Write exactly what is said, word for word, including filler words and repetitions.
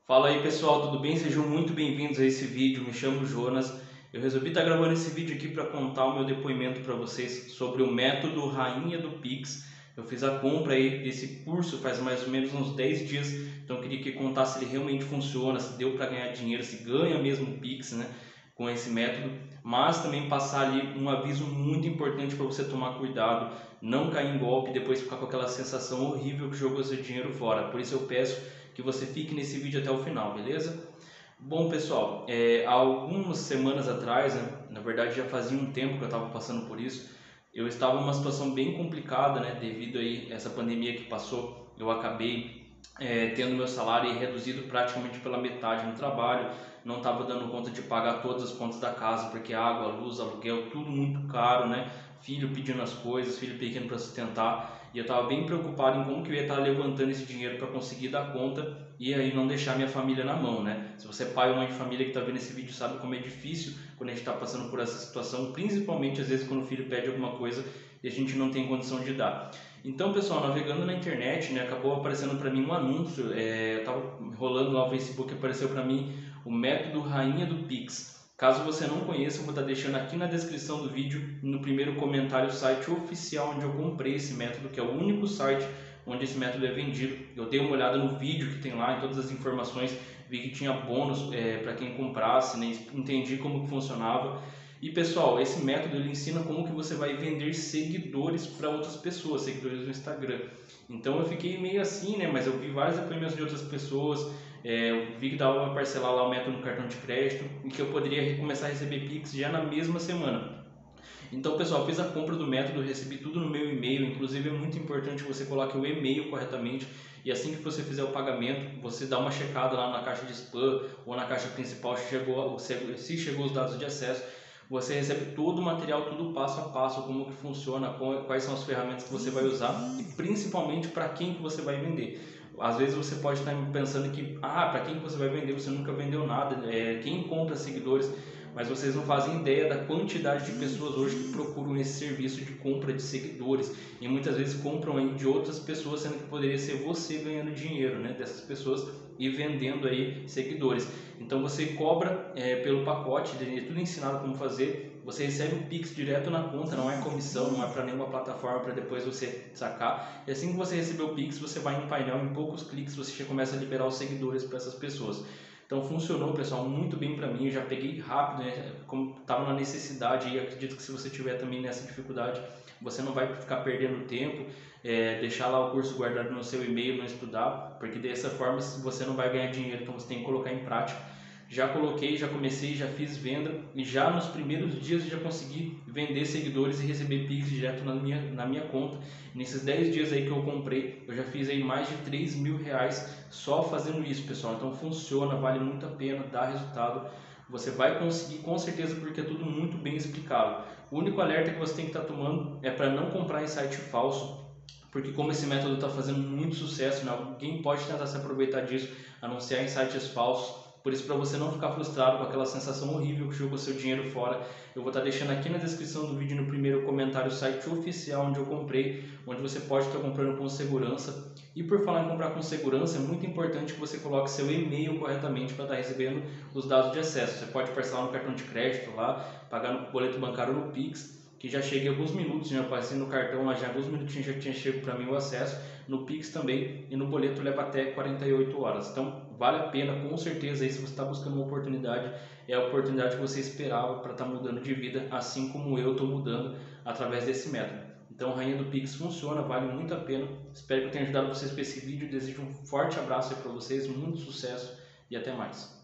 Fala aí pessoal, tudo bem? Sejam muito bem-vindos a esse vídeo. Me chamo Jonas. Eu resolvi estar gravando esse vídeo aqui para contar o meu depoimento para vocês sobre o método Rainha do Pix. Eu fiz a compra aí desse curso faz mais ou menos uns dez dias, então eu queria que contasse se ele realmente funciona, se deu para ganhar dinheiro, se ganha mesmo o Pix, né, com esse método, mas também passar ali um aviso muito importante para você tomar cuidado, não cair em golpe e depois ficar com aquela sensação horrível que jogou seu dinheiro fora. Por isso eu peço que você fique nesse vídeo até o final, beleza? Bom pessoal, é, há algumas semanas atrás, né, na verdade já fazia um tempo que eu estava passando por isso, eu estava em uma situação bem complicada, né, devido aí essa pandemia que passou. Eu acabei é, tendo meu salário reduzido praticamente pela metade no trabalho, não estava dando conta de pagar todas as contas da casa, porque água, luz, aluguel, tudo muito caro, né? Filho pedindo as coisas, filho pequeno para sustentar, e eu estava bem preocupado em como que eu ia estar levantando esse dinheiro para conseguir dar conta e aí não deixar minha família na mão, né? Se você é pai ou mãe de família que está vendo esse vídeo sabe como é difícil quando a gente está passando por essa situação, principalmente às vezes quando o filho pede alguma coisa e a gente não tem condição de dar. Então, pessoal, navegando na internet, né, acabou aparecendo para mim um anúncio, é, eu estava rolando lá o Facebook, apareceu para mim o método Rainha do Pix. Caso você não conheça, eu vou estar deixando aqui na descrição do vídeo, no primeiro comentário, o site oficial onde eu comprei esse método, que é o único site onde esse método é vendido. Eu dei uma olhada no vídeo que tem lá, em todas as informações, vi que tinha bônus é, para quem comprasse, né? Entendi como que funcionava. E pessoal, esse método ele ensina como que você vai vender seguidores para outras pessoas, seguidores no Instagram. Então eu fiquei meio assim, né? Mas eu vi vários depoimentos de outras pessoas, é, eu vi que dava para parcelar lá o método no cartão de crédito e que eu poderia começar a receber Pix já na mesma semana. Então, pessoal, fiz a compra do método, recebi tudo no meu e-mail, inclusive é muito importante que você coloque o e-mail corretamente e assim que você fizer o pagamento, você dá uma checada lá na caixa de spam ou na caixa principal se chegou, se chegou os dados de acesso. Você recebe todo o material, tudo passo a passo, como que funciona, quais são as ferramentas que você vai usar e principalmente para quem que você vai vender. Às vezes você pode estar pensando que, ah, para quem que você vai vender, você nunca vendeu nada, é, quem compra seguidores, mas vocês não fazem ideia da quantidade de pessoas hoje que procuram esse serviço de compra de seguidores e muitas vezes compram aí de outras pessoas, sendo que poderia ser você ganhando dinheiro, né, dessas pessoas e vendendo aí seguidores. Então você cobra é, pelo pacote, é tudo ensinado como fazer, você recebe o Pix direto na conta, não é comissão, não é para nenhuma plataforma para depois você sacar. E assim que você receber o Pix, você vai em painel, em poucos cliques você já começa a liberar os seguidores para essas pessoas. Então funcionou, pessoal, muito bem para mim. Eu já peguei rápido, né? Como estava na necessidade, e acredito que se você tiver também nessa dificuldade, você não vai ficar perdendo tempo, é, deixar lá o curso guardado no seu e-mail, não estudar, porque dessa forma você não vai ganhar dinheiro, então você tem que colocar em prática. Já coloquei, já comecei, já fiz venda e já nos primeiros dias eu já consegui vender seguidores e receber Pix direto na minha, na minha conta. Nesses dez dias aí que eu comprei, eu já fiz aí mais de três mil reais só fazendo isso, pessoal. Então funciona, vale muito a pena, dá resultado. Você vai conseguir com certeza porque é tudo muito bem explicado. O único alerta que você tem que estar tomando é para não comprar em site falso, porque como esse método está fazendo muito sucesso, né? Alguém pode tentar se aproveitar disso, anunciar em sites falsos. Por isso, para você não ficar frustrado com aquela sensação horrível que jogou seu dinheiro fora, eu vou estar deixando aqui na descrição do vídeo, no primeiro comentário, o site oficial onde eu comprei, onde você pode estar comprando com segurança. E por falar em comprar com segurança, é muito importante que você coloque seu e-mail corretamente para estar recebendo os dados de acesso. Você pode parcelar no cartão de crédito lá, pagar no boleto bancário no Pix, que já chega em alguns minutos, já passei no cartão, mas já em alguns minutinhos já tinha chego para mim o acesso, no Pix também, e no boleto leva até quarenta e oito horas. Então vale a pena, com certeza, aí, se você está buscando uma oportunidade, é a oportunidade que você esperava para estar mudando de vida, assim como eu estou mudando através desse método. Então, Rainha do Pix funciona, vale muito a pena. Espero que eu tenha ajudado vocês com esse vídeo. Desejo um forte abraço para vocês, muito sucesso e até mais.